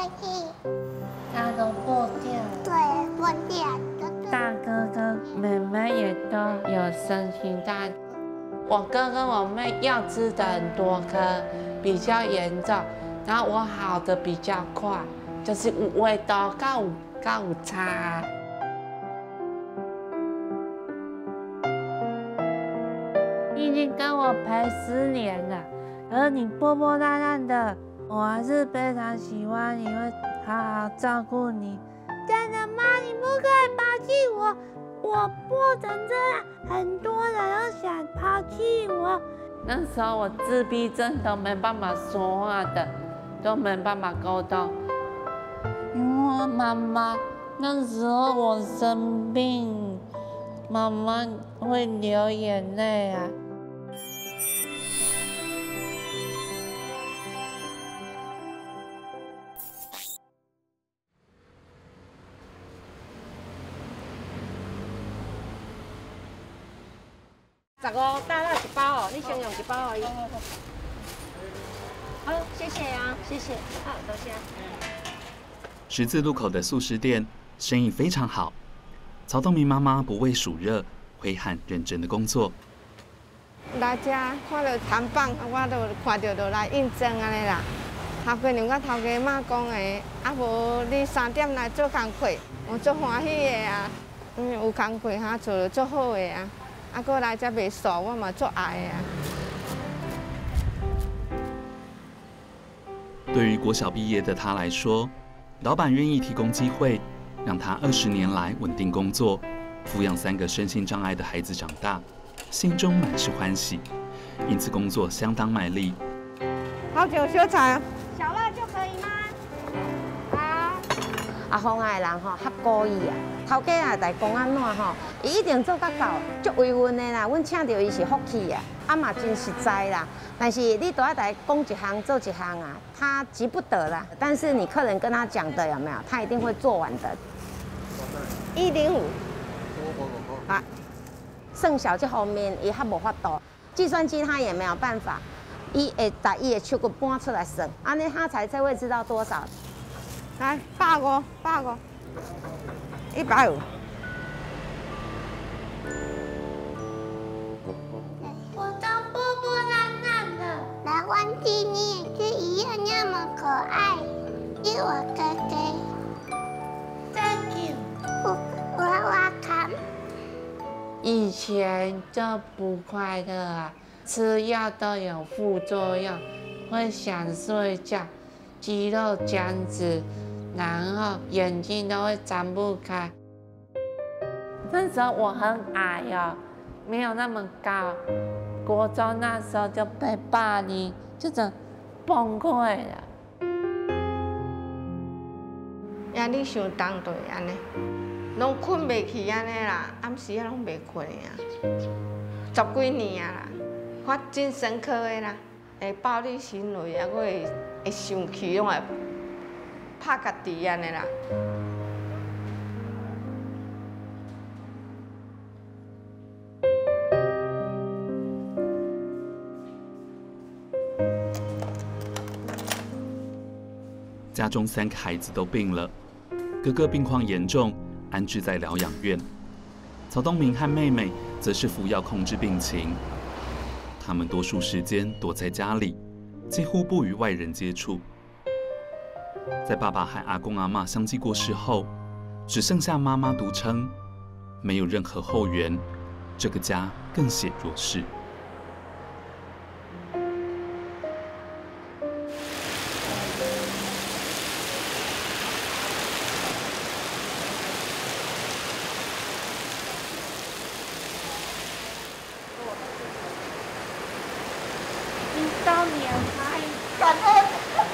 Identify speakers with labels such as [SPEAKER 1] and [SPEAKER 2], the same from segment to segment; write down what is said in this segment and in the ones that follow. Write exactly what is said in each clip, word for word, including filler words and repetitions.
[SPEAKER 1] 去。
[SPEAKER 2] 他都破掉了。
[SPEAKER 1] 对，破掉。
[SPEAKER 2] 大哥哥、妹妹也都有身心大。我哥跟我妹药吃的很多颗，比较严重，然后我好的比较快，就是有味道，告有告有差。你已经跟我陪十年了，而你破破烂烂的，我还是非常喜欢你，会好好照顾你。真的吗？你不可以抛弃我，我破成这样，很多人都想抛弃我。那时候我自闭症都没办法说话的，都没办法沟通。因为妈妈那时候我生病，妈妈会流眼泪啊。
[SPEAKER 3] 十五大辣一包哦，你先用一包而已。好，谢谢啊，谢谢。好，多谢。
[SPEAKER 4] 十字路口的素食店生意非常好，曹东明妈妈不畏暑热，挥汗认真的工作。
[SPEAKER 5] 来这看到摊贩，我就看到就来应征安尼啦。头家娘甲头家妈讲的，啊无你三点来做工课，我足欢喜的啊。嗯，有工课哈做就足好的啊。啊，搁来这卖素，我嘛足爱的啊。
[SPEAKER 4] 对于国小毕业的他来说，老板愿意提供机会，让他二十年来稳定工作，抚养三个身心障碍的孩子长大，心中满是欢喜，因此工作相当卖力。
[SPEAKER 5] 好酒小菜，
[SPEAKER 3] 小辣就可以吗？好。
[SPEAKER 6] 阿峰啊的人吼，较故意啊。头家啊，来讲安怎吼，伊一定做甲到，足慰问的啦。阮请到伊是福气啊，啊嘛真实在啦。但是你都要来讲一行做一行啊，他急不得啦。但是你客人跟他讲的有没有？他一定会做完的。一零五。啊，剩小这后面伊较无法度，计算机他也没有办法，伊会把伊的手骨搬出来算，安尼他才才会知道多少。
[SPEAKER 5] 来，百五，百五。一百五。
[SPEAKER 1] 我都破破烂烂的，没关系，你也是一样那么可爱。是我哥哥 ，Thank you。我我我看。
[SPEAKER 2] 以前就不快乐啊，吃药都有副作用，会想睡觉，肌肉僵直。然后眼睛都会张不开。那时候我很矮哦，没有那么高。国中那时候就被霸凌，就整崩溃了。
[SPEAKER 5] 压力伤重对安尼，拢困袂去安尼啦，暗时啊拢袂困啊，十几年啊啦，我真深刻的啦，会暴力行为啊，我会会生气，拢会。拍家己安尼啦。
[SPEAKER 4] 家中三个孩子都病了，哥哥病况严重，安置在疗养院。曹东明和妹妹则是服药控制病情，他们多数时间躲在家里，几乎不与外人接触。在爸爸和阿公阿嬷相继过世后，只剩下妈妈独撑，没有任何后援，这个家更显弱势。
[SPEAKER 2] 你到年还
[SPEAKER 7] 感恩。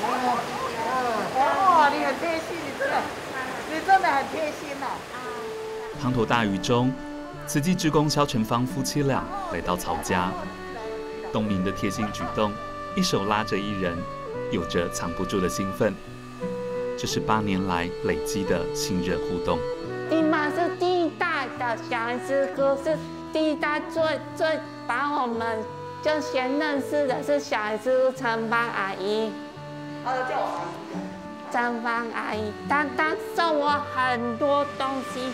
[SPEAKER 7] 哇，你很贴心，你真的，你真的很贴心呐、啊。
[SPEAKER 4] 滂沱大雨中，慈济志工肖成芳夫妻俩来到曹家。东明的贴心举动，一手拉着一人，有着藏不住的兴奋。这是八年来累积的信任互动。
[SPEAKER 2] 你妈是第一代的小孩子哥，是第一代最最把我们就先认识的是小孩子陈芳阿姨。
[SPEAKER 7] 他叫我阿姨。
[SPEAKER 2] 蒸饭阿姨，她她送我很多东西。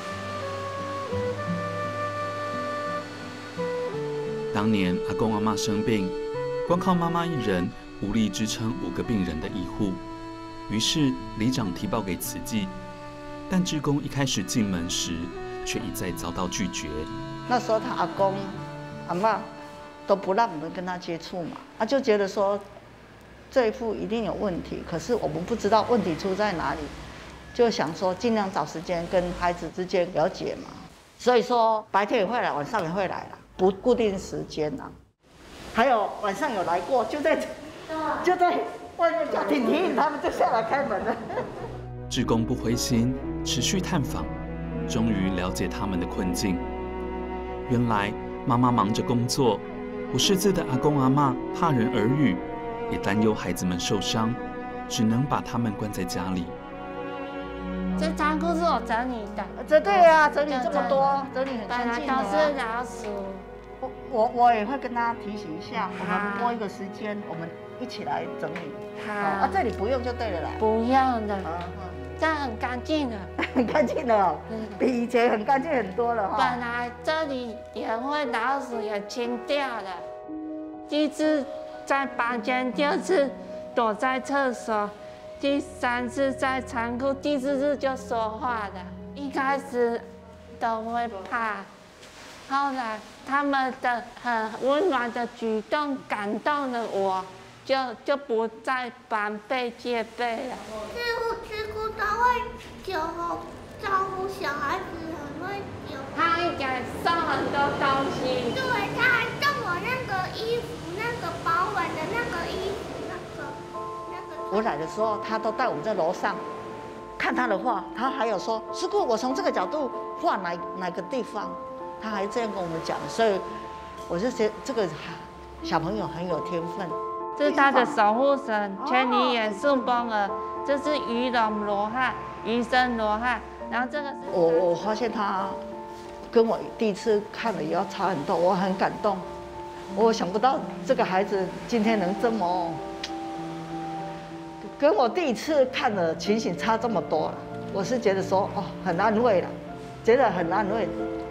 [SPEAKER 4] 当年阿公阿嬷生病，光靠妈妈一人无力支撑五个病人的医护，于是里长提报给慈济，但志工一开始进门时，却一再遭到拒绝。
[SPEAKER 7] 那时候他阿公、阿嬷都不让我们跟他接触嘛，他就觉得说这一户一定有问题，可是我们不知道问题出在哪里，就想说尽量找时间跟孩子之间了解嘛。所以说白天也会来，晚上也会来啦，不固定时间啦。还有晚上有来过，就在就在外面叫婷婷，他们就下来开门了。
[SPEAKER 4] 志工不灰心，持续探访，终于了解他们的困境。原来妈妈忙着工作，不识字的阿公阿嬷怕人耳语，也担忧孩子们受伤，只能把他们关在家里。
[SPEAKER 2] 这仓库是我整理的，
[SPEAKER 7] 这对啊，整理这么多，整理很
[SPEAKER 2] 本来
[SPEAKER 7] 干净的、啊。
[SPEAKER 2] 都是老鼠。
[SPEAKER 7] 我我我也会跟他提醒一下，我们拨一个时间，我们一起来整理。
[SPEAKER 2] 好，
[SPEAKER 7] 哦、啊，这里不用就对了啦。
[SPEAKER 2] 不用的，
[SPEAKER 7] 啊，
[SPEAKER 2] 这样很干净的，
[SPEAKER 7] 很干净的、哦，比以前很干净很多了哈、哦。
[SPEAKER 2] 本来这里也会老鼠也清掉了，第一次在房间，第二次躲在厕所，第三次在仓库，第四次就说话了。一开始都会怕，后来他们的很温暖的举动感动了我，就就不再防备戒备了。
[SPEAKER 1] 师傅师傅都会酒后照顾小孩子，很会酒。
[SPEAKER 2] 他会给送很多东西。
[SPEAKER 1] 对，他还送我那个衣服，那个保暖的那个衣服，那个那个。
[SPEAKER 7] 我来的时候，他都带我们在楼上看他的画，他还有说：“师傅，我从这个角度画哪哪个地方？”他还这样跟我们讲，所以我就觉得这个小朋友很有天分。
[SPEAKER 2] 这是他的守护神，千里眼顺风耳，这是鱼龙罗汉、鱼身罗汉，然后这个是
[SPEAKER 7] 我我发现他跟我第一次看了也要差很多，我很感动。我想不到这个孩子今天能这么，跟我第一次看的情形差这么多了。我是觉得说哦，很安慰了，觉得很安慰。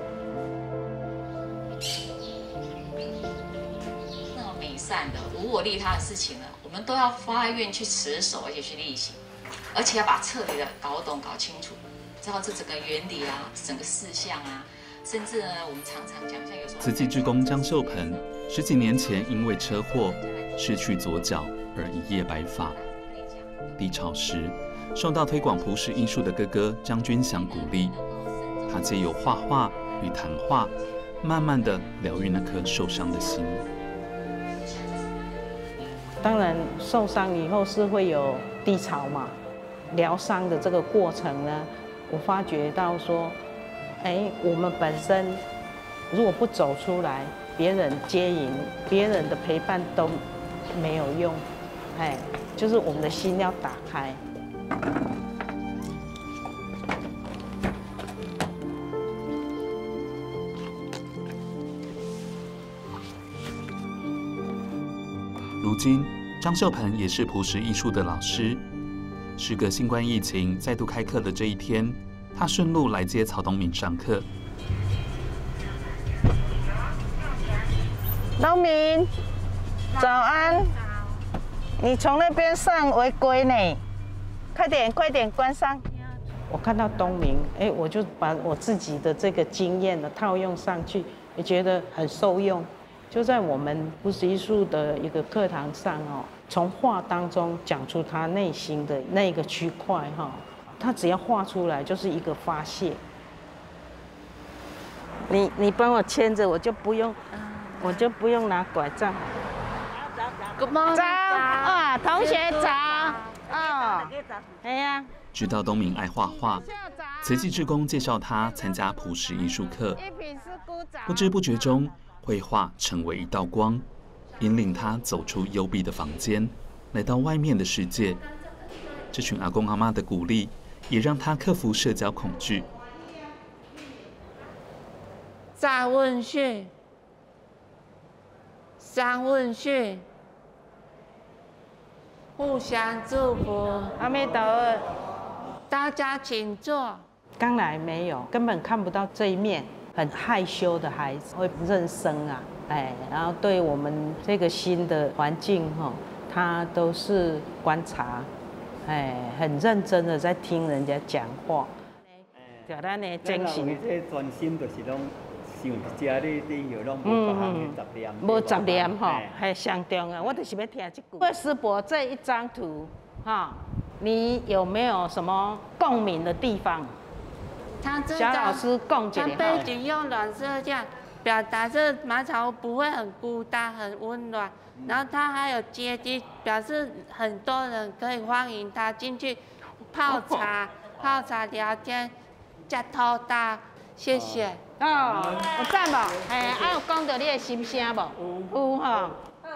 [SPEAKER 8] 善的无我利他的事情呢，我们都要发愿去持守，而且去力行，而且要把彻底的搞懂、搞清楚，知道这整个原理啊、整个事项啊，甚至呢，我们常常讲，像有时候
[SPEAKER 4] 慈济志工江秀盆十几年前因为车祸失去左脚而一夜白发。低潮时，受到推广朴实艺术的哥哥张君祥鼓励，他借由画画与谈话，慢慢的疗愈那颗受伤的心。
[SPEAKER 9] 当然，受伤以后是会有低潮嘛。疗伤的这个过程呢，我发觉到说，哎，我们本身如果不走出来，别人接引、别人的陪伴都没有用。哎，就是我们的心要打开。
[SPEAKER 4] 如今，张秀盆也是朴实艺术的老师。时隔新冠疫情再度开课的这一天，他顺路来接曹东敏上课。
[SPEAKER 9] 东敏，早安。你从那边上违规呢，快点快点关上。我看到东明，哎，我就把我自己的这个经验呢套用上去，也觉得很受用。就在我们朴实艺术的一个课堂上哦，从画当中讲出他内心的那个区块哈，他只要画出来就是一个发泄。你你帮我牵着，我就不用，我就不用拿拐杖。
[SPEAKER 2] Good morning，
[SPEAKER 9] 早啊，同学早啊，哎呀。
[SPEAKER 4] 知道东明爱画画，慈济志工介绍他参加朴实艺术课，不知不觉中，绘画成为一道光，引领他走出幽闭的房间，来到外面的世界。这群阿公阿嬷的鼓励，也让他克服社交恐惧。
[SPEAKER 2] 再问讯，三问讯， 互相祝福。
[SPEAKER 9] 阿弥陀佛，
[SPEAKER 2] 大家请坐。
[SPEAKER 9] 刚来没有，根本看不到这一面，很害羞的孩子会认生啊，哎，然后对我们这个新的环境哈，他都是观察，哎，很认真的在听人家讲话。就咱的精神。
[SPEAKER 10] 这专心就是拢想一只你你以后拢无别项的杂念。
[SPEAKER 9] 无杂念吼，系上重要。我就是要听这句。魏师伯这一张图，哈，你有没有什么共鸣的地方？
[SPEAKER 2] 他这
[SPEAKER 9] 小老师共解。
[SPEAKER 2] 他背景用暖色调表达这马草屋不会很孤单，很温暖。然后他还有阶梯，表示很多人可以欢迎他进去泡茶、泡茶聊天。吃土豆，谢谢。
[SPEAKER 9] 哦，有赞无？哎，啊有讲到你的心声无？有哈。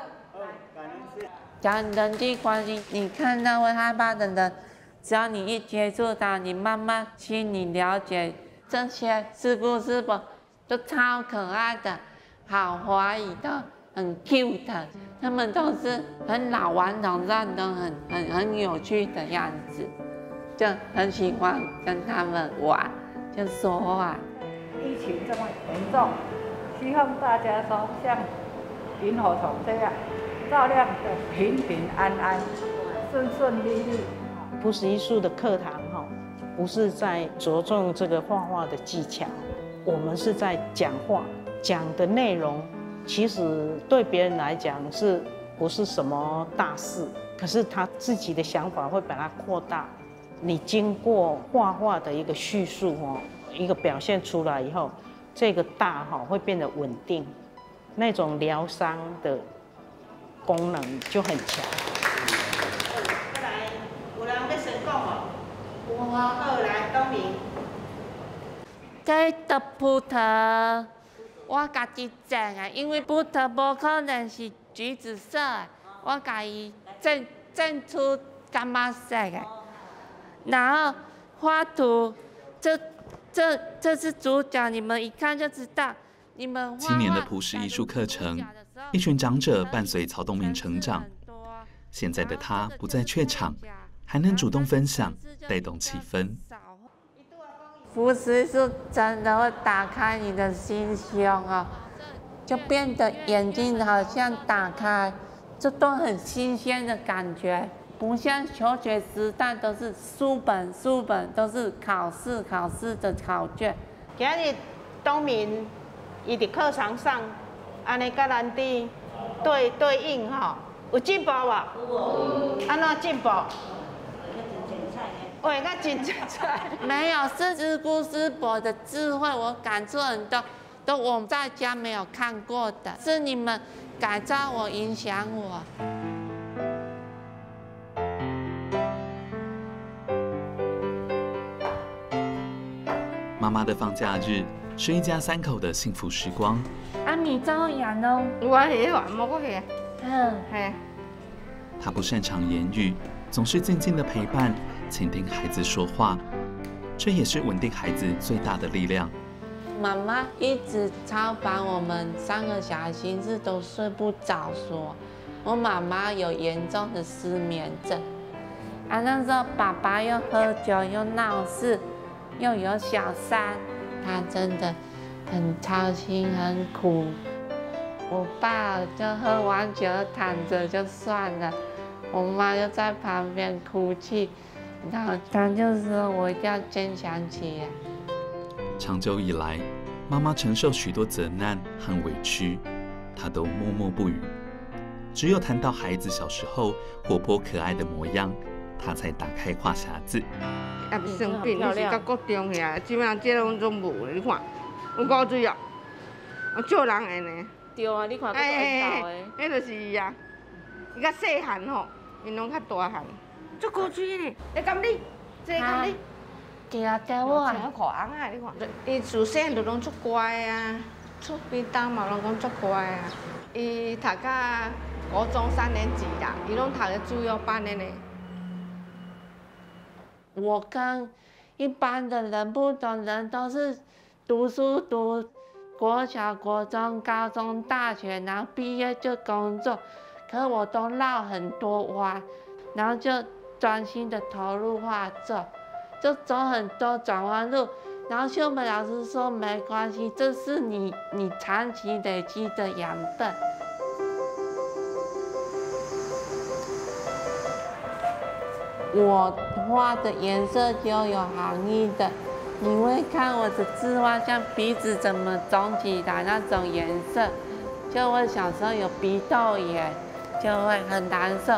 [SPEAKER 2] 讲人际关系，你看到会害怕的人，只要你一接触他，你慢慢心里了解这些师父师伯都超可爱的，好华语的，很 cute 的，他们都是很老顽童，但都很很很有趣的样子。就很喜欢跟他们玩，就说话。
[SPEAKER 11] 疫情这么严重，希望大家都像萤火虫这样，照亮的平平安安、顺顺利利。
[SPEAKER 9] 朴实艺术的课堂哈，不是在着重这个画画的技巧，我们是在讲话，讲的内容其实对别人来讲是不是什么大事，可是他自己的想法会把它扩大。你经过画画的一个叙述哦，一个表现出来以后，这个大哈会变得稳定，那种疗伤的功能就很强。再来，有人要先讲哦。我好来，东明。
[SPEAKER 2] 这个葡萄我家己种的，因为葡萄无可能是橘子色的，我家己种种出干嘛色的。然后画图，这这这是主角，你们一看就知道。你们
[SPEAKER 4] 七年的朴实艺术课程，一群长者伴随曹东明成长。现在的他不再怯场，还能主动分享，带动气氛。
[SPEAKER 2] 朴实是真的会打开你的心胸哦，就变得眼睛好像打开，这都很新鲜的感觉。不像求学时代都是书本书本，都是考试考试的考卷。
[SPEAKER 9] 今日东明伊伫课堂上，安尼甲咱伫对对应吼，有进步无？有。安怎进步？喂，那真精彩。
[SPEAKER 2] 没有，是师姑师伯的智慧，我感触很多，都我在家没有看过的，是你们改造我，影响我。
[SPEAKER 4] 妈妈的放假日是一家三口的幸福时光。
[SPEAKER 2] 啊，你照样哦。
[SPEAKER 5] 我喜欢，莫过去。
[SPEAKER 2] 嗯，
[SPEAKER 5] 嘿。
[SPEAKER 4] 她不擅长言语，总是静静的陪伴，倾听孩子说话，这也是稳定孩子最大的力量。
[SPEAKER 2] 妈妈一直超把我们三个小孩心事都睡不着说，我妈妈有严重的失眠症，啊，那时候爸爸又喝酒又闹事。又有小三，他真的很操心很苦。我爸就喝完酒躺着就算了，我妈就在旁边哭泣，然后他就说我一定要坚强起来。
[SPEAKER 4] 长久以来，妈妈承受许多责难和委屈，她都默默不语。只有谈到孩子小时候活泼可爱的模样，她才打开话匣子。
[SPEAKER 5] 也生病，你是到国中去啊？即摆这拢拢无咧，你看，有够水哦，啊，少人会呢。
[SPEAKER 2] 对啊，你看，
[SPEAKER 5] 哎哎哎，迄就是伊啊，伊较细汉吼，因拢较大汉，足够水呢。你甘你，这甘你，
[SPEAKER 2] 给啊给我啊。
[SPEAKER 5] 像可红啊，你看，伊自细汉就拢足乖啊，厝边搭嘛拢讲足乖啊。伊读到高中三年级啦，伊拢读咧自由班的呢。
[SPEAKER 2] 我跟一般的人不同，人都是读书读国小、国中、高中、大学，然后毕业就工作，可我都绕很多弯。 然后就专心的投入画作，就走很多转弯路。然后秀美老师说没关系，这是你你长期累积的养分。我画的颜色就有含义的，你会看我的字画，像鼻子怎么肿起来那种颜色，就会小时候有鼻窦炎，就会很难受。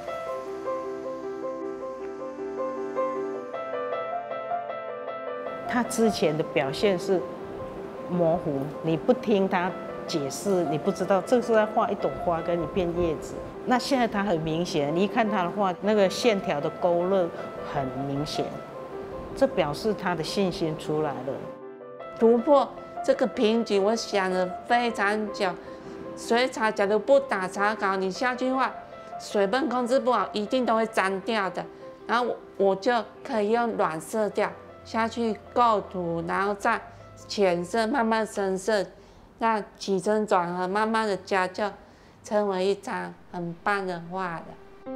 [SPEAKER 9] 他之前的表现是模糊，你不听他解释，你不知道这是在画一朵花，跟你变叶子。那现在他很明显，你一看他的画，那个线条的勾勒很明显，这表示他的信心出来了。
[SPEAKER 2] 突破这个瓶颈，我想了非常久。水彩假如不打草稿，你下去画，水分控制不好，一定都会沾掉的。然后我就可以用软色调下去构图，然后再浅色慢慢深色，让起承转合慢慢的加，就成为一张很棒的画了。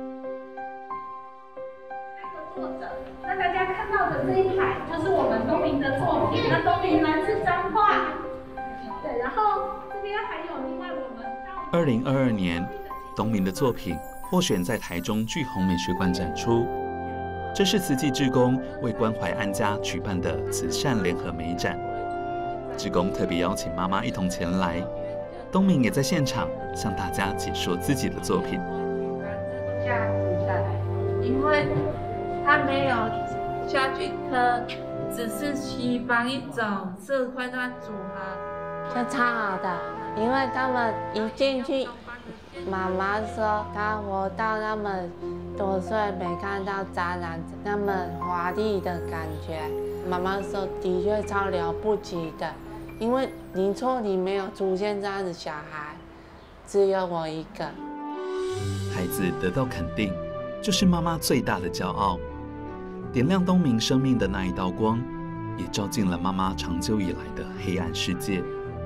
[SPEAKER 12] 作者，那大家看到的这一排就是我们东明的作品。那东明来自彰化，对，然后这边还有另外我们。
[SPEAKER 4] 二零二二年，东明的作品获选在台中巨鸿美学馆展出。这是慈济志工为关怀安家举办的慈善联合美展，志工特别邀请妈妈一同前来，东明也在现场向大家解说自己的作品。
[SPEAKER 2] 价值的，因为他没有下去刻，只是西方一种色块的组合，就超好的。因为他们一进去，妈妈说她活到那么多岁没看到展览那么华丽的感觉。妈妈说的确超了不起的，因为林错里没有出现这样的小孩，只有我一个。
[SPEAKER 4] 孩子得到肯定，就是妈妈最大的骄傲。点亮东明生命的那一道光，也照进了妈妈长久以来的黑暗世界。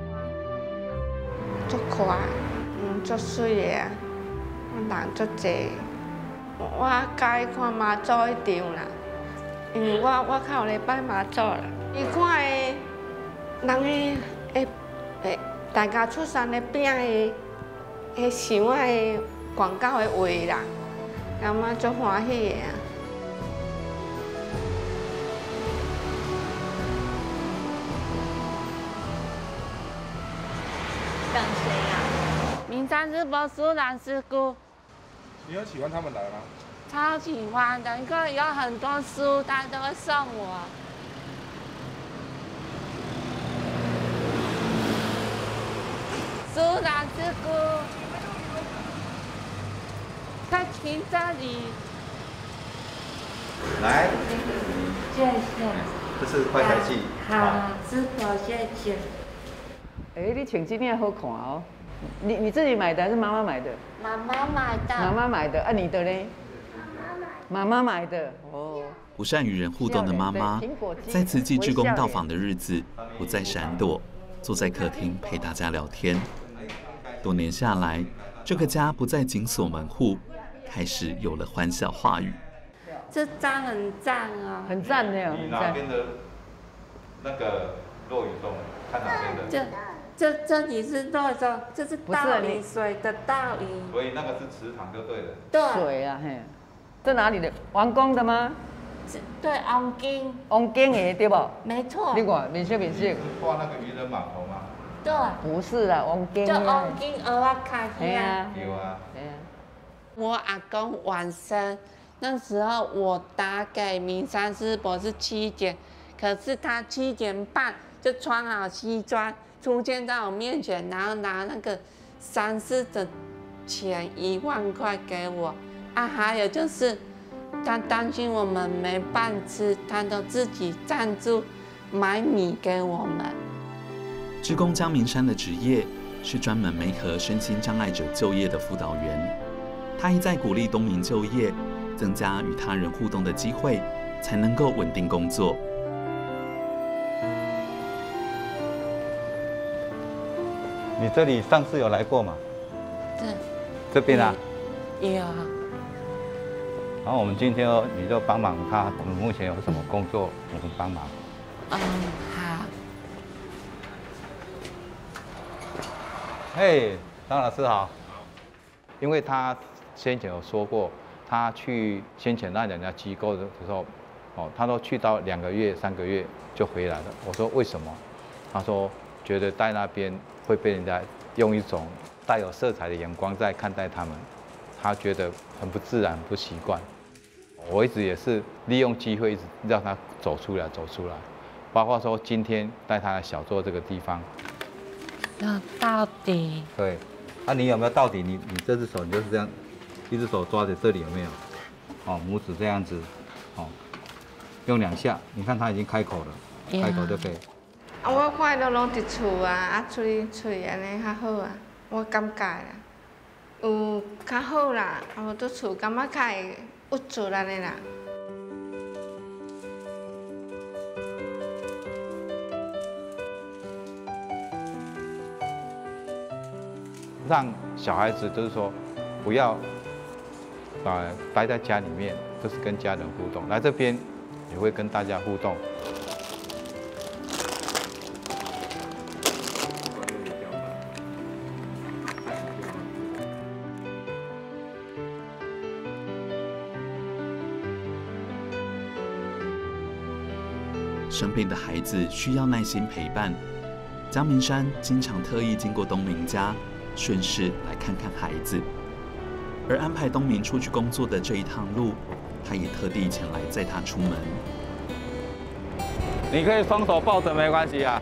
[SPEAKER 5] 足可爱，嗯，足水的啊，人足济。我介意看妈祖迄场啦，因为我我较有咧拜妈祖啦。伊看的，人的诶诶，大家出山咧饼的，迄想的广告的话啦，感觉足欢喜的啊。
[SPEAKER 2] 等谁啊？名山日博苏兰师姑。
[SPEAKER 13] 你有喜欢他们来吗？
[SPEAKER 2] 超喜欢的，因为有很多书他都会送我。苏兰师姑，他停这里。
[SPEAKER 13] 来，
[SPEAKER 2] 谢谢。
[SPEAKER 13] 这是快台记。
[SPEAKER 2] 好，师傅，谢谢。
[SPEAKER 14] 哎，你穿这件好看哦。你你自己买的还是妈妈买的？
[SPEAKER 2] 妈妈买的。
[SPEAKER 14] 妈妈买的，啊，你的呢？妈妈买的。哦。
[SPEAKER 4] 不善与人互动的妈妈，在慈济志工到访的日子，不再闪躲，坐在客厅陪大家聊天。多年下来，这个家不再紧锁门户，开始有了欢笑话语。
[SPEAKER 2] 这张很赞啊，
[SPEAKER 14] 很赞的，
[SPEAKER 13] 你哪边的那个落雨中，看哪边的？
[SPEAKER 2] 这这这里是落中，这是倒影水的倒影。
[SPEAKER 13] 所以那个是池塘就对了。
[SPEAKER 2] 对。
[SPEAKER 14] 水啊，嘿，这哪里的？王宫的吗？
[SPEAKER 2] 对，王宫。
[SPEAKER 14] 王宫的对不？
[SPEAKER 2] 没错。
[SPEAKER 14] 你看，面色面色。
[SPEAKER 13] 画那个渔人码头吗？
[SPEAKER 2] 对。
[SPEAKER 14] 不是啦，王宫。
[SPEAKER 2] 就王宫鹅啊开
[SPEAKER 14] 对啊。
[SPEAKER 13] 有啊。
[SPEAKER 14] 对啊。
[SPEAKER 2] 我阿公往生。那时候我打给明山师伯是七点，可是他七点半就穿好西装出现在我面前，然后拿那个丧事的钱一万块给我。啊，还有就是他担心我们没饭吃，他都自己赞助买米给我们。
[SPEAKER 4] 志工江明山的职业是专门媒合身心障碍者就业的辅导员，他一再鼓励东明就业。增加与他人互动的机会，才能够稳定工作。
[SPEAKER 13] 你这里上次有来过吗？
[SPEAKER 2] 这
[SPEAKER 13] 这边啊？
[SPEAKER 2] 有啊。
[SPEAKER 15] 然后我们今天哦，你就帮忙他，我们目前有什么工作，我们帮忙。
[SPEAKER 2] 嗯，好。
[SPEAKER 15] 嘿，张老师好。因为他先前有说过，他去先前那两家机构的时候，哦，他都去到两个月、三个月就回来了。我说为什么？他说觉得在那边会被人家用一种带有色彩的眼光在看待他们，他觉得很不自然、不习惯。我一直也是利用机会，一直让他走出来、走出来。包括说今天带他来小坐这个地方，
[SPEAKER 2] 要到底。
[SPEAKER 15] 对。啊，你有没有到底？你你这只手你就是这样，一只手抓着这里有没有？哦，拇指这样子，哦，用两下，你看他已经开口了， yeah. 开口就可以。
[SPEAKER 5] 啊，我看到拢伫厝啊，啊，出去喙安尼较好啊，我感觉啦，有较好啦，啊，无伫厝感觉较会郁住安尼啦。
[SPEAKER 15] 让小孩子就是说，不要呃待在家里面，就是跟家人互动。来这边也会跟大家互动。
[SPEAKER 4] 生病的孩子需要耐心陪伴。江明山经常特意经过东明家，顺势来看看孩子。而安排东明出去工作的这一趟路，他也特地前来载他出门。
[SPEAKER 15] 你可以双手抱着，没关系啊。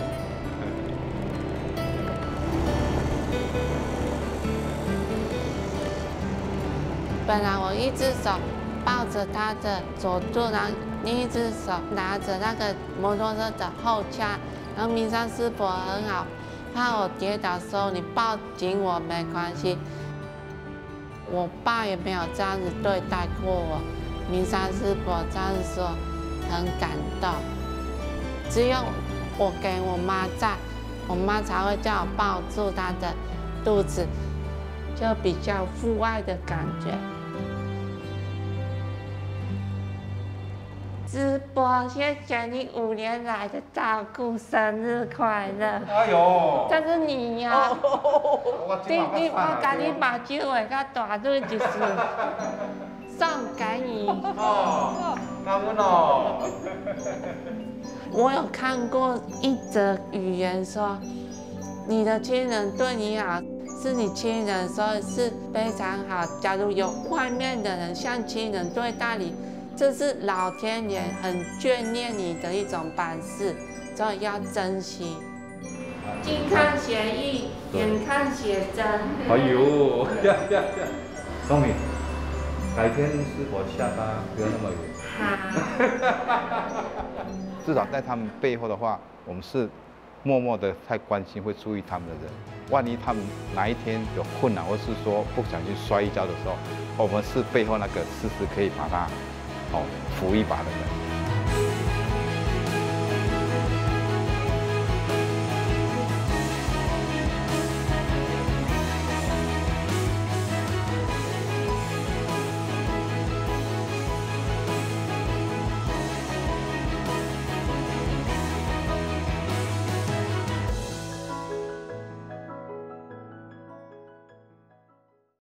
[SPEAKER 2] 本来我一只手抱着他的左肚，然后另一只手拿着那个摩托车的后叉。然后明山师伯很好，怕我跌倒的时候你抱紧我没关系。我爸也没有这样子对待过我，明山师伯这样说很感动。只有我给我妈在，我妈才会叫我抱住她的肚子，就比较父爱的感觉。师伯，谢谢你五年来的照顾，生日快乐！
[SPEAKER 15] 哎呦，
[SPEAKER 2] 这是你呀、啊！你你我甲你把酒画较大蕊，就是送给你。
[SPEAKER 15] 哦，感恩哦。
[SPEAKER 2] 我有看过一则语言说，你的亲人对你好，是你亲人说是非常好。假如有外面的人像亲人对待你，这是老天爷很眷念你的一种办事，所以要珍惜。近看协议，远看写真。
[SPEAKER 15] 哎呦，呀呀呀！东明，改天师伯下班不要那么远。至少在他们背后的话，我们是默默的太关心，会注意他们的人。万一他们哪一天有困难，或是说不小心摔一跤的时候，我们是背后那个时时可以把他哦扶一把的人。